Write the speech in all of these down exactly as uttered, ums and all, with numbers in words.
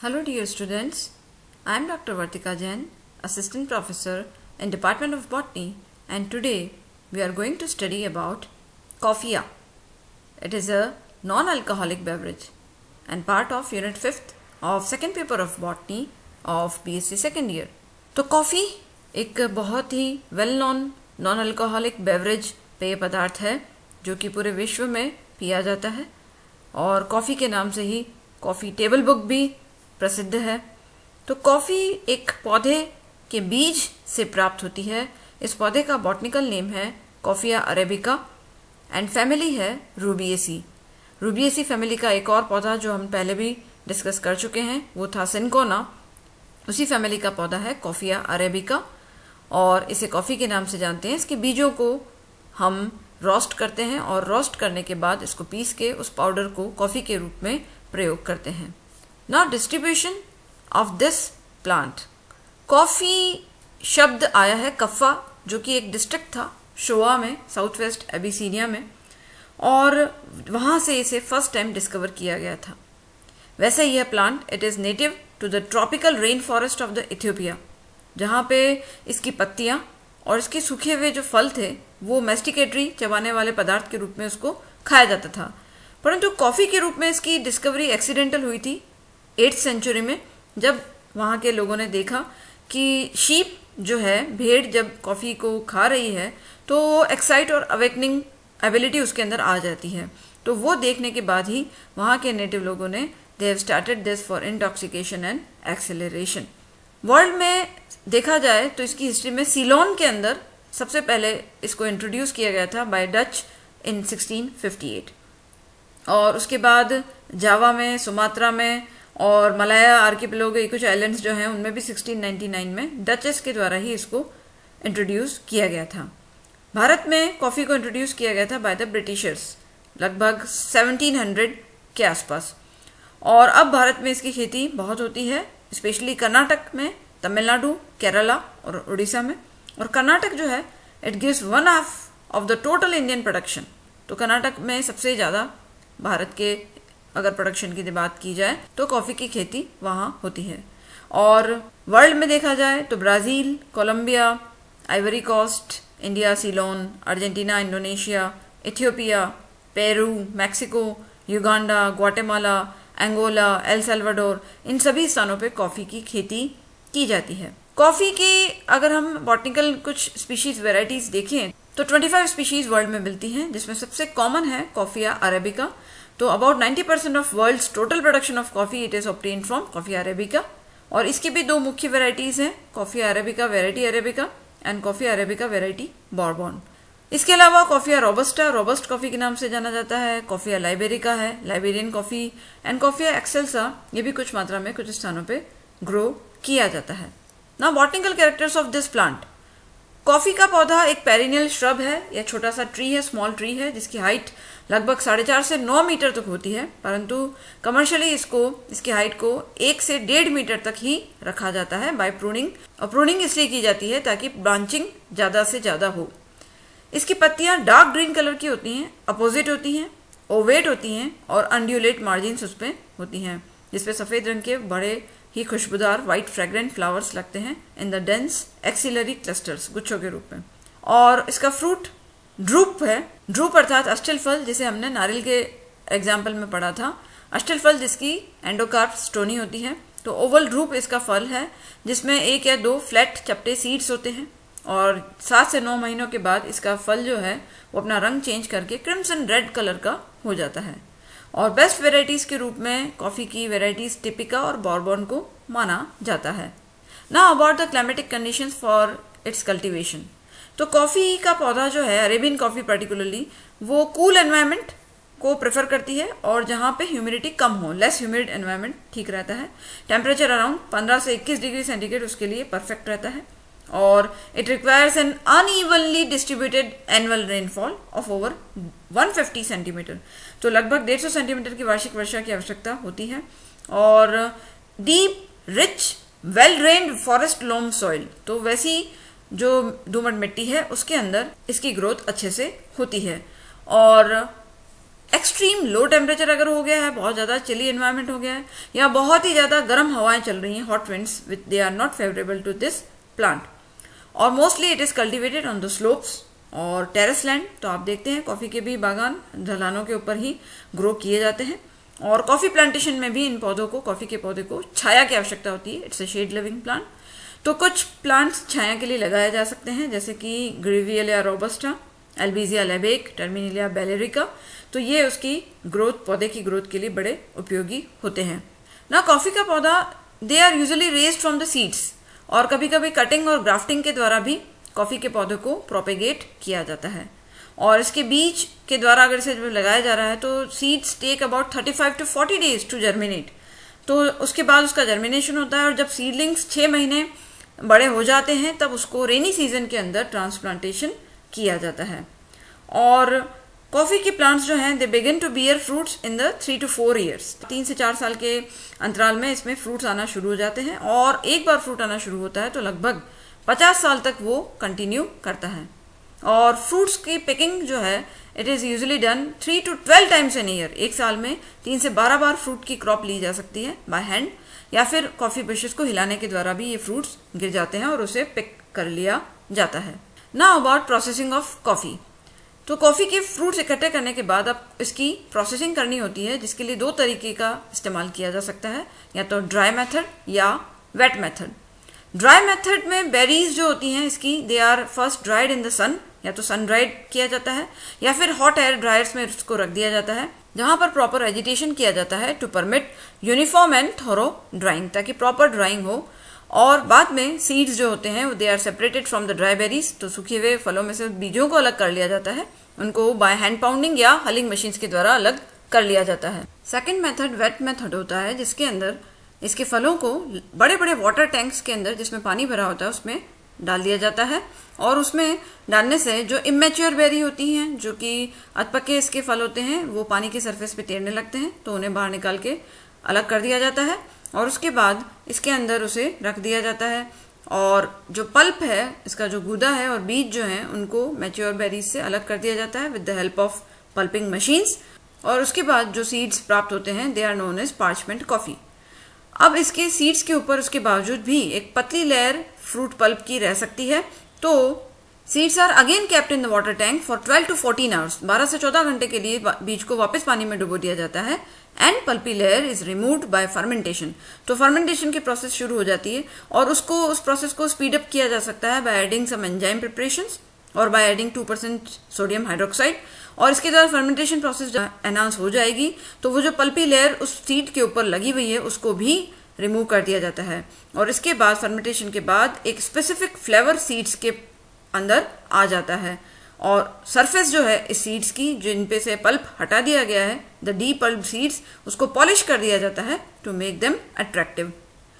Hello dear students, I am Doctor Vartika Jain, Assistant Professor in Department of Botany, and today we are going to study about coffea. It is a non-alcoholic beverage and part of Unit fifth of second paper of Botany of B S c second year. तो coffee एक बहुत ही well known non alcoholic beverage पेय पदार्थ है जो कि पूरे विश्व में पिया जाता है और कॉफ़ी के नाम से ही कॉफ़ी टेबल बुक भी प्रसिद्ध है। तो कॉफ़ी एक पौधे के बीज से प्राप्त होती है। इस पौधे का बॉटनिकल नेम है कॉफिया अरेबिका एंड फैमिली है रूबिएसी। रूबिएसी फैमिली का एक और पौधा जो हम पहले भी डिस्कस कर चुके हैं वो था सिनकोना। उसी फैमिली का पौधा है कॉफिया अरेबिका और इसे कॉफ़ी के नाम से जानते हैं। इसके बीजों को हम रोस्ट करते हैं और रोस्ट करने के बाद इसको पीस के उस पाउडर को कॉफ़ी के रूप में प्रयोग करते हैं। Now distribution of this plant. Coffee शब्द आया है कफ़ा जो कि एक डिस्ट्रिक्ट था शोआ में, साउथ वेस्ट एबिसीनिया में, और वहाँ से इसे फर्स्ट टाइम डिस्कवर किया गया था। वैसे यह plant it is native to the tropical rain forest of the Ethiopia, जहाँ पे इसकी पत्तियाँ और इसके सूखे हुए जो फल थे वो मैस्टिकेटरी चबाने वाले पदार्थ के रूप में उसको खाया जाता था। परंतु कॉफ़ी के रूप में इसकी डिस्कवरी एक्सीडेंटल हुई थी एट्थ सेंचुरी में, जब वहाँ के लोगों ने देखा कि शीप जो है, भेड़ जब कॉफ़ी को खा रही है तो वो एक्साइट और अवेकनिंग एबिलिटी उसके अंदर आ जाती है। तो वो देखने के बाद ही वहाँ के नेटिव लोगों ने they have started this for intoxication and acceleration. World में देखा जाए तो इसकी हिस्ट्री में सीलोन के अंदर सबसे पहले इसको इंट्रोड्यूस किया गया था by Dutch in sixteen fifty eight, और उसके बाद जावा में, सुमात्रा में और मलाया आर्किपेलागो के कुछ आइलैंड्स जो हैं उनमें भी सिक्सटीन नाइंटी नाइन में डचेस के द्वारा ही इसको इंट्रोड्यूस किया गया था। भारत में कॉफ़ी को इंट्रोड्यूस किया गया था बाय द ब्रिटिशर्स लगभग सेवनटीन हंड्रेड के आसपास, और अब भारत में इसकी खेती बहुत होती है, स्पेशली कर्नाटक में, तमिलनाडु, केरला और उड़ीसा में। और कर्नाटक जो है it gives one half of the total Indian production. तो कर्नाटक में सबसे ज़्यादा भारत के अगर प्रोडक्शन की बात की जाए तो कॉफ़ी की खेती वहाँ होती है। और वर्ल्ड में देखा जाए तो Brazil, Colombia, Ivory Coast, India, Ceylon, Argentina, Indonesia, Ethiopia, Peru, Mexico, Uganda, Guatemala, Angola, El Salvador, इन सभी स्थानों पे कॉफ़ी की खेती की जाती है। कॉफ़ी की अगर हम बॉटनिकल कुछ स्पीशीज वेराइटीज देखें तो पच्चीस स्पीशीज वर्ल्ड में मिलती हैं, जिसमें सबसे कॉमन है कॉफिया अरेबिका। तो about ninety percent of world's total production of coffee it is obtained from coffea arabica. और इसकी भी दो मुख्य वेराइटीज हैं, coffea arabica variety arabica and coffea arabica variety bourbon. इसके अलावा कॉफिया रोबस्टा, रोबस्ट कॉफी के नाम से जाना जाता है, कॉफिया लाइबेरिका है, Liberian coffee, and coffea excelsa, ये भी कुछ मात्रा में कुछ स्थानों पे ग्रो किया जाता है। Now botanical characters of this plant. Coffee का पौधा एक पेरिनियल श्रब है या छोटा सा ट्री है, स्मॉल ट्री है, जिसकी हाइट लगभग साढ़े चार से नौ मीटर तक होती है, परंतु कमर्शियली इसको इसकी हाइट को एक से डेढ़ मीटर तक ही रखा जाता है बाय प्रूनिंग। और प्रूनिंग इसलिए की जाती है ताकि ब्रांचिंग ज़्यादा से ज़्यादा हो। इसकी पत्तियां डार्क ग्रीन कलर की होती हैं, अपोजिट होती हैं, ओवेट होती हैं और अनड्यूलेट मार्जिन्स उस पर होती हैं, जिसपे सफ़ेद रंग के बड़े ही खुशबूदार वाइट फ्रेग्रेंट फ्लावर्स लगते हैं in the dense axillary clusters, गुच्छों के रूप में। और इसका फ्रूट ड्रूप है। ड्रूप अर्थात अष्टल फल, जिसे हमने नारियल के एग्जाम्पल में पढ़ा था। अष्टल फल जिसकी एंडोकार्प स्टोनी होती है। तो ओवल ड्रूप इसका फल है, जिसमें एक या दो फ्लैट चपटे सीड्स होते हैं, और सात से नौ महीनों के बाद इसका फल जो है वो अपना रंग चेंज करके क्रिम्सन रेड कलर का हो जाता है। और बेस्ट वेराइटीज़ के रूप में कॉफ़ी की वेराइटीज़ टिपिका और बॉर्बन को माना जाता है। Now about the climatic conditions for its cultivation. तो कॉफ़ी का पौधा जो है, अरेबियन कॉफ़ी पर्टिकुलरली, वो कूल एनवायरनमेंट को प्रेफर करती है और जहाँ पे ह्यूमिडिटी कम हो, लेस ह्यूमिड एनवायरनमेंट ठीक रहता है। टेम्परेचर अराउंड पंद्रह से इक्कीस डिग्री सेंटीग्रेड उसके लिए परफेक्ट रहता है। और it requires an unevenly distributed annual rainfall of over one fifty centimetre. तो लगभग डेढ़ सौ सेंटीमीटर की वार्षिक वर्षा की आवश्यकता होती है। और deep rich well drained forest loam soil, तो वैसी जो दोमट मिट्टी है उसके अंदर इसकी ग्रोथ अच्छे से होती है। और एक्सट्रीम लो टेम्परेचर अगर हो गया है, बहुत ज़्यादा चिली एनवायरनमेंट हो गया है, या बहुत ही ज़्यादा गर्म हवाएं चल रही हैं, hot winds, with they are not favourable to this plant. और mostly it is cultivated on the slopes और टेरेस लैंड। तो आप देखते हैं कॉफ़ी के भी बागान ढलानों के ऊपर ही ग्रो किए जाते हैं। और कॉफ़ी प्लांटेशन में भी इन पौधों को, कॉफ़ी के पौधे को छाया की आवश्यकता होती है। It's a shade living plant. तो कुछ प्लांट्स छाया के लिए लगाए जा सकते हैं, जैसे कि grevillea robusta, albizia lebbeck, terminalia bellerica. तो ये उसकी ग्रोथ, पौधे की ग्रोथ के लिए बड़े उपयोगी होते हैं ना। कॉफ़ी का पौधा they are usually raised from the seeds, और कभी कभी कटिंग और ग्राफ्टिंग के द्वारा भी कॉफ़ी के पौधे को प्रोपेगेट किया जाता है। और इसके बीज के द्वारा अगर इसे लगाया जा रहा है तो seeds take about thirty five to forty days to germinate. तो उसके बाद उसका जर्मिनेशन होता है, और जब सीडलिंग्स छः महीने बड़े हो जाते हैं तब उसको रेनी सीजन के अंदर ट्रांसप्लांटेशन किया जाता है। और कॉफ़ी के प्लांट्स जो हैं they begin to bear fruits in the three to four years. तीन से चार साल के अंतराल में इसमें फ्रूट्स आना शुरू हो जाते हैं, और एक बार फ्रूट आना शुरू होता है तो लगभग पचास साल तक वो कंटिन्यू करता है। और फ्रूट्स की पिकिंग जो है it is usually done three to twelve times an year. एक साल में तीन से बारह बार फ्रूट की क्रॉप ली जा सकती है बाय हैंड, या फिर कॉफ़ी ब्रशेस को हिलाने के द्वारा भी ये फ्रूट्स गिर जाते हैं और उसे पिक कर लिया जाता है। Now about processing of coffee. तो कॉफ़ी के फ्रूट्स इकट्ठे करने के बाद अब इसकी प्रोसेसिंग करनी होती है, जिसके लिए दो तरीके का इस्तेमाल किया जा सकता है, या तो ड्राई मेथड या वेट मेथड। ड्राई मेथड में बेरीज जो होती हैं इसकी they are first dried in the sun, या तो सन ड्राइड किया जाता है या फिर हॉट एयर ड्रायर्स में उसको रख दिया जाता है, जहां पर प्रॉपर एजिटेशन किया जाता है to permit uniform and thorough drying, ताकि प्रॉपर ड्राइंग हो। और बाद में सीड्स जो होते हैं वो they are separated from the dry berries, तो सूखे हुए फलों में से बीजों को अलग कर लिया जाता है, उनको बाय हैंड पाउंडिंग या हलिंग मशीन्स के द्वारा अलग कर लिया जाता है। सेकेंड मेथड वेट मेथड होता है, जिसके अंदर इसके फलों को बड़े बड़े वाटर टैंक्स के अंदर जिसमें पानी भरा होता है उसमें डाल दिया जाता है, और उसमें डालने से जो इमेच्योर बेरी होती हैं, जो कि अधपके इसके फल होते हैं, वो पानी के सरफेस पे तैरने लगते हैं, तो उन्हें बाहर निकाल के अलग कर दिया जाता है। और उसके बाद इसके अंदर उसे रख दिया जाता है, और जो पल्प है, इसका जो गूदा है और बीज जो हैं, उनको मैच्योर बेरीज से अलग कर दिया जाता है with the help of pulping machines. और उसके बाद जो सीड्स प्राप्त होते हैं they are known as parchment coffee. अब इसके सीड्स के ऊपर उसके बावजूद भी एक पतली लेयर फ्रूट पल्प की रह सकती है, तो seeds are again kept in the water tank for twelve to fourteen hours. बारह से चौदह घंटे के लिए बीज को वापस पानी में डुबो दिया जाता है, and pulpy layer is removed by fermentation. तो फर्मेंटेशन की प्रोसेस शुरू हो जाती है, और उसको उस प्रोसेस को स्पीड अप किया जा सकता है by adding some enzyme preparations और by adding two percent sodium hydroxide. और इसके द्वारा फर्मेंटेशन प्रोसेस एनहांस हो जाएगी, तो वो जो पल्पी लेयर उस सीड के ऊपर लगी हुई है उसको भी रिमूव कर दिया जाता है। और इसके बाद फर्मेंटेशन के बाद एक स्पेसिफिक फ्लेवर सीड्स के अंदर आ जाता है, और सरफेस जो है इस सीड्स की, जिन पे से पल्प हटा दिया गया है, द डी पल्प सीड्स, उसको पॉलिश कर दिया जाता है टू मेक देम अट्रैक्टिव।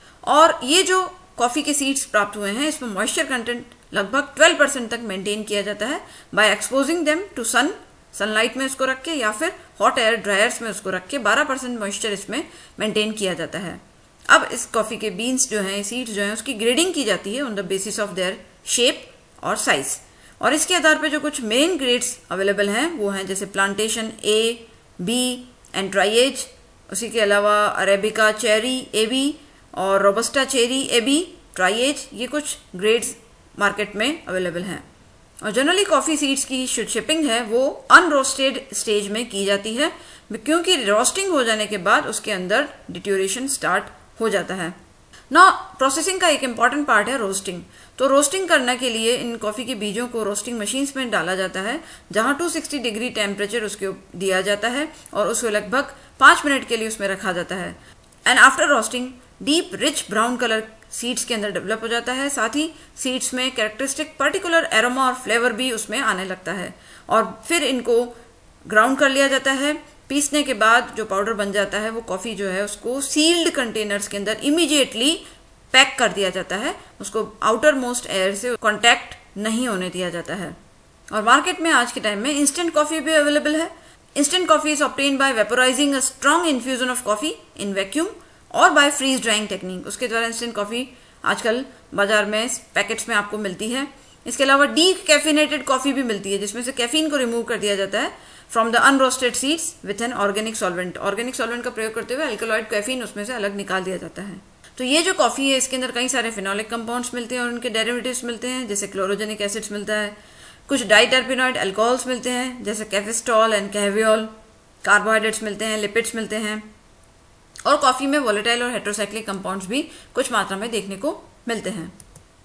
और ये जो कॉफ़ी के सीड्स प्राप्त हुए हैं इसमें मॉइस्चर कंटेंट लगभग ट्वेल्व परसेंट तक मेंटेन किया जाता है by exposing them to sun, sunlight में उसको रख के, या फिर हॉट एयर ड्रायर्स में उसको रख के बारह परसेंट मॉइस्चर इसमें मेंटेन किया जाता है। अब इस कॉफ़ी के बीन्स जो हैं, सीड्स जो हैं, उसकी ग्रेडिंग की जाती है on the basis of their shape और साइज। और इसके आधार पे जो कुछ मेन ग्रेड्स अवेलेबल हैं वो हैं जैसे plantation A, B and triage, उसी के अलावा अरेबिका चेरी ए बी और robusta cherry A B triage, ये कुछ ग्रेड्स मार्केट में अवेलेबल हैं। और जनरली कॉफ़ी सीड्स की जो शिपिंग है वो अनरोस्टेड स्टेज में की जाती है, क्योंकि रोस्टिंग हो जाने के बाद उसके अंदर डिट्यूरेशन स्टार्ट हो जाता है ना। प्रोसेसिंग का एक इम्पॉर्टेंट पार्ट है रोस्टिंग। तो रोस्टिंग करने के लिए इन कॉफ़ी के बीजों को रोस्टिंग मशीन्स में डाला जाता है, जहां दो सौ साठ डिग्री टेम्परेचर उसके दिया जाता है, और उसको लगभग पाँच मिनट के लिए उसमें रखा जाता है। And after roasting deep rich brown colour seeds के अंदर डेवलप हो जाता है, साथ ही सीड्स में कैरेक्टरिस्टिक पर्टिकुलर एरोमा और फ्लेवर भी उसमें आने लगता है। और फिर इनको ग्राउंड कर लिया जाता है। पीसने के बाद जो पाउडर बन जाता है वो कॉफ़ी जो है उसको सील्ड कंटेनर्स के अंदर इमीडिएटली पैक कर दिया जाता है, उसको आउटर मोस्ट एयर से कांटेक्ट नहीं होने दिया जाता है। और मार्केट में आज के टाइम में इंस्टेंट कॉफ़ी भी अवेलेबल है। Instant coffee is obtained by vaporising a strong infusion of coffee in vacuum और बाय फ्रीज ड्राइंग टेक्निक। उसके द्वारा इंस्टेंट कॉफ़ी आजकल बाजार में पैकेट्स में आपको मिलती है। इसके अलावा डी कैफिनेटेड कॉफ़ी भी मिलती है, जिसमें से कैफीन को रिमूव कर दिया जाता है from the unroasted seeds with an organic solvent. Organic solvent का प्रयोग करते हुए अल्कलॉइड कैफीन उसमें से अलग निकाल दिया जाता है। तो ये जो कॉफ़ी है इसके अंदर कई सारे फिनोलिक कंपाउंड्स मिलते हैं और उनके डेरिवेटिव्स मिलते हैं, जैसे क्लोरोजेनिक एसिड्स मिलता है, कुछ डाइटर्पिनॉइड अल्कोहल्स मिलते हैं जैसे कैफेस्टॉल एंड कैवियोल, कार्बोहाइड्रेट्स मिलते हैं, लिपिड्स मिलते हैं, और कॉफ़ी में वोलेटाइल और हेट्रोसाइक्लिक कंपाउंड्स भी कुछ मात्रा में देखने को मिलते हैं।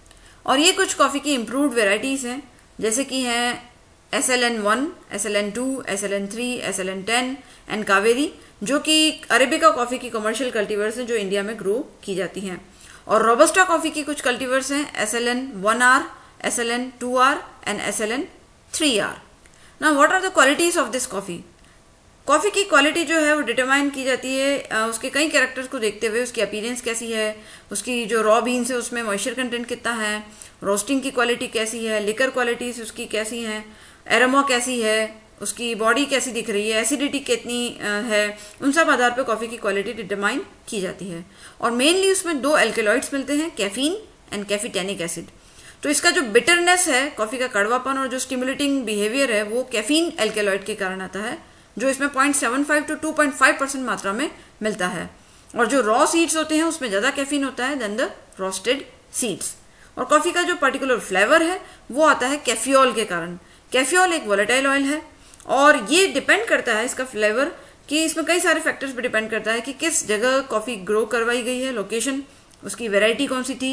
और ये कुछ कॉफ़ी की इम्प्रूव्ड वेराइटीज़ हैं, जैसे कि हैं S L N one, S L N two, S L N three, S L N ten and Kaveri, जो कि अरेबिका कॉफ़ी की कमर्शियल कल्टीवर्स हैं जो इंडिया में ग्रो की जाती हैं। और रोबस्टा कॉफ़ी की कुछ कल्टीवर्स हैं S L N one R, S L N two R and S L N three R. Now what are the qualities of this coffee? Coffee की क्वालिटी जो है वो डिटरमाइन की जाती है उसके कई कैरेक्टर्स को देखते हुए, उसकी अपीयरेंस कैसी है, उसकी जो रॉ बीन्स है उसमें मॉइस्चर कंटेंट कितना है, रोस्टिंग की क्वालिटी कैसी है, लिकर क्वालिटीज उसकी कैसी हैं, एरोमा कैसी है, उसकी बॉडी कैसी दिख रही है, एसिडिटी कितनी है, उन सब आधार पर कॉफ़ी की क्वालिटी डिटरमाइन की जाती है। और मेनली उसमें दो एल्केलॉइड्स मिलते हैं, कैफीन एंड कैफीटेनिक एसिड। तो इसका जो बिटरनेस है, कॉफ़ी का कड़वापन और जो स्टिमुलेटिंग बिहेवियर है, वो कैफीन एल्केलॉइड के कारण आता है, जो इसमें point seven five to two point five percent मात्रा में मिलता है। और जो रॉ सीड्स होते हैं उसमें ज़्यादा कैफीन होता है देन द रोस्टेड सीड्स। और कॉफ़ी का जो पर्टिकुलर फ्लेवर है वो आता है कैफियोल के कारण। कैफियोल एक वोलेटाइल ऑयल है और ये डिपेंड करता है इसका फ्लेवर कि इसमें कई सारे फैक्टर्स पे डिपेंड करता है कि किस जगह कॉफ़ी ग्रो करवाई गई है, लोकेशन, उसकी वेराइटी कौन सी थी,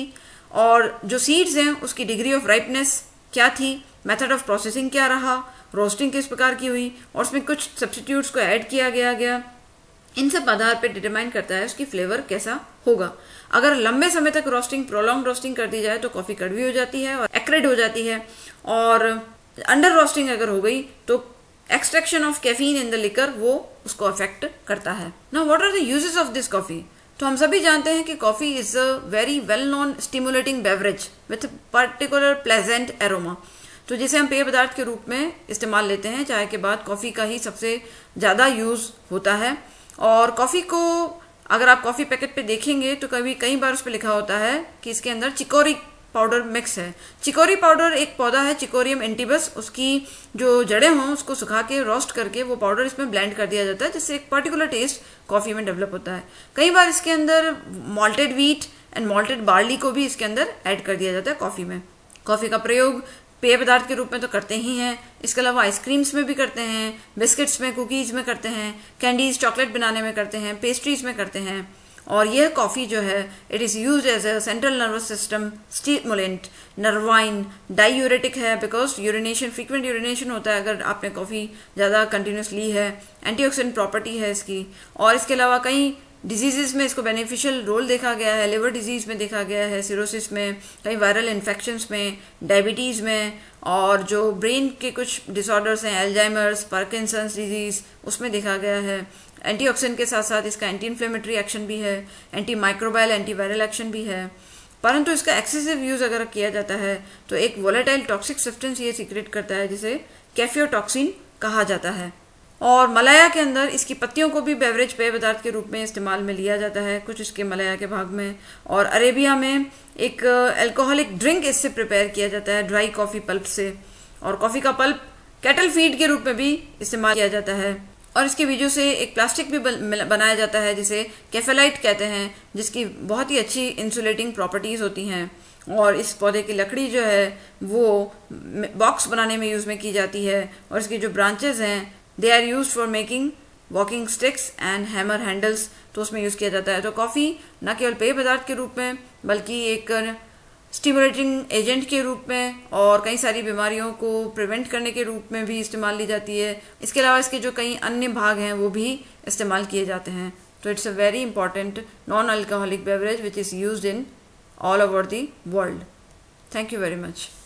और जो सीड्स हैं उसकी डिग्री ऑफ राइपनेस क्या थी, मेथड ऑफ प्रोसेसिंग क्या रहा, रोस्टिंग किस प्रकार की हुई, और उसमें कुछ सब्स्टिट्यूट्स को ऐड किया गया गया इन सब आधार पर डिटरमाइन करता है उसकी फ्लेवर कैसा होगा। अगर लंबे समय तक रोस्टिंग, प्रोलॉन्ग रोस्टिंग कर दी जाए तो कॉफ़ी कड़वी हो जाती है और एक्रेड हो जाती है, और अंडर रोस्टिंग अगर हो गई तो extraction of caffeine in the liquor वो उसको अफेक्ट करता है। Now what are the uses of this coffee? तो हम सभी जानते हैं कि coffee is a very well known stimulating beverage with particular pleasant aroma. तो जिसे हम पेय पदार्थ के रूप में इस्तेमाल लेते हैं, चाय के बाद कॉफ़ी का ही सबसे ज़्यादा यूज़ होता है। और कॉफ़ी को अगर आप कॉफ़ी पैकेट पे देखेंगे तो कभी कई बार उस पर लिखा होता है कि इसके अंदर चिकोरी पाउडर मिक्स है। चिकोरी पाउडर एक पौधा है, चिकोरियम एंटीबस, उसकी जो जड़ें हों उसको सुखा के रोस्ट करके वो पाउडर इसमें ब्लेंड कर दिया जाता है, जिससे एक पर्टिकुलर टेस्ट कॉफ़ी में डेवलप होता है। कई बार इसके अंदर malted wheat and malted barley को भी इसके अंदर ऐड कर दिया जाता है कॉफ़ी में। कॉफ़ी का प्रयोग पेय पदार्थ के रूप में तो करते ही हैं, इसके अलावा आइसक्रीम्स में भी करते हैं, बिस्किट्स में, कुकीज़ में करते हैं, कैंडीज, चॉकलेट बनाने में करते हैं, पेस्ट्रीज में करते हैं। और यह कॉफ़ी जो है it is used as a central nervous system stimulant, nervine, diuretic है बिकॉज यूरिनेशन, फ्रीक्वेंट यूरिनेशन होता है अगर आपने कॉफ़ी ज़्यादा कंटिन्यूस ली है, एंटीऑक्सीडेंट प्रॉपर्टी है इसकी। और इसके अलावा कई डिजीज़ में इसको बेनिफिशियल रोल देखा गया है, लिवर डिजीज़ में देखा गया है, सिरोसिस में, कई वायरल इन्फेक्शंस में, डायबिटीज़ में, और जो ब्रेन के कुछ डिसऑर्डर्स हैं, अल्जाइमर्स, पार्किंसंस डिजीज़, उसमें देखा गया है। एंटीऑक्सीडेंट के साथ साथ इसका एंटी इन्फ्लेमेटरी एक्शन भी है, anti microbial, anti viral action भी है। परंतु इसका एक्सेसिव यूज़ अगर किया जाता है तो एक वोलेटाइल टॉक्सिक सब्सटेंस ये सीक्रेट करता है जिसे कैफियोटॉक्सिन कहा जाता है। और मलाया के अंदर इसकी पत्तियों को भी बेवरेज पेय पदार्थ के रूप में इस्तेमाल में लिया जाता है, कुछ इसके मलाया के भाग में। और अरेबिया में एक अल्कोहलिक ड्रिंक इससे प्रिपेयर किया जाता है ड्राई कॉफ़ी पल्प से। और कॉफ़ी का पल्प कैटल फीड के रूप में भी इस्तेमाल किया जाता है। और इसके बीजों से एक प्लास्टिक भी बनाया जाता है जिसे कैफेलाइट कहते हैं, जिसकी बहुत ही अच्छी इंसुलेटिंग प्रॉपर्टीज़ होती हैं। और इस पौधे की लकड़ी जो है वो बॉक्स बनाने में यूज़ में की जाती है। और इसकी जो ब्रांचेज हैं they are use for making walking sticks and hammer handles, तो उसमें यूज़ किया जाता है। तो कॉफ़ी न केवल पेय पदार्थ के रूप में बल्कि एक स्टिमुलेटिंग एजेंट के रूप में और कई सारी बीमारियों को प्रिवेंट करने के रूप में भी इस्तेमाल ली जाती है। इसके अलावा इसके जो कई अन्य भाग हैं वो भी इस्तेमाल किए जाते हैं। तो it's a very important non alcoholic beverage which is used in all over the world. Thank you very much.